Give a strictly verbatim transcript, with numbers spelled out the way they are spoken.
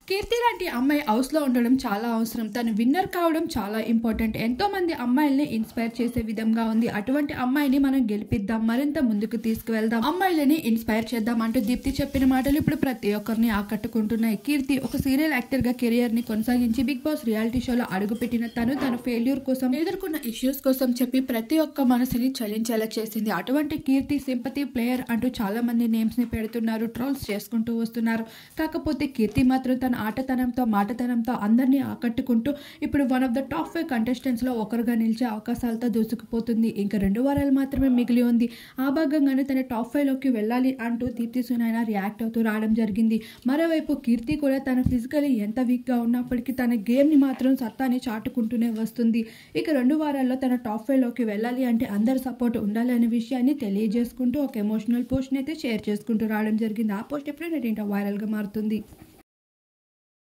కీర్తి లాంటి అమ్మాయి హౌస్లో ఉండడం చాలా అవసరం. తను విన్నర్ కావడం చాలా ఇంపార్టెంట్. ఎంతో మంది అమ్మాయిల్ని ఇన్స్పైర్ చేసే విధంగా ఉంది. అటువంటి అమ్మాయిని మనం గెలిపిద్దాం, మరింత ముందుకు తీసుకువెళ్దాం, అమ్మాయిలని ఇన్స్పైర్ చేద్దాం అంటూ దీప్తి చెప్పిన మాటలు ఇప్పుడు ప్రతి ఒక్కరిని ఆకట్టుకుంటున్నాయి. కీర్తి ఒక సీరియల్ యాక్టర్ గా కెరియర్ ని కొనసాగించి బిగ్ బాస్ రియాలిటీ షోలో అడుగుపెట్టిన తను తన ఫెయిల్యూర్ కోసం, ఎదుర్కొన్న ఇష్యూస్ కోసం చెప్పి ప్రతి ఒక్క మనసుని చలించేలా చేసింది. అటువంటి కీర్తి సింపతి ప్లేయర్ అంటూ చాలా మంది నేమ్స్ ని పెడుతున్నారు, ట్రోల్స్ చేసుకుంటూ వస్తున్నారు. కాకపోతే కీర్తి మాత్రం తన ఆటతనంతో మాటతనంతో అందరినీ ఆకట్టుకుంటూ ఇప్పుడు one of the top five contestants లో ఒకరుగా నిలిచే అవకాశాలతో దూసుకుపోతుంది. ఇంకా రెండు వారాలు మాత్రమే మిగిలి ఉంది. ఆ భాగంగానే తన టాప్ ఫైవ్ లోకి వెళ్ళాలి అంటూ దీప్తి సునైనా రియాక్ట్ అవుతూ రావడం జరిగింది. మరోవైపు కీర్తి కూడా తన ఫిజికలీ ఎంత వీక్ గా ఉన్నప్పటికీ తన గేమ్ ని మాత్రం సత్తాని చాటుకుంటూనే వస్తుంది. ఇక రెండు వారాల్లో తన టాప్ ఫైవ్ లోకి వెళ్ళాలి అంటే అందరి సపోర్ట్ ఉండాలి అనే విషయాన్ని తెలియజేసుకుంటూ ఒక ఎమోషనల్ పోస్ట్ అయితే షేర్ చేసుకుంటూ రావడం జరిగింది. ఆ పోస్ట్ ఎప్పుడైనా వైరల్ గా మారుతుంది.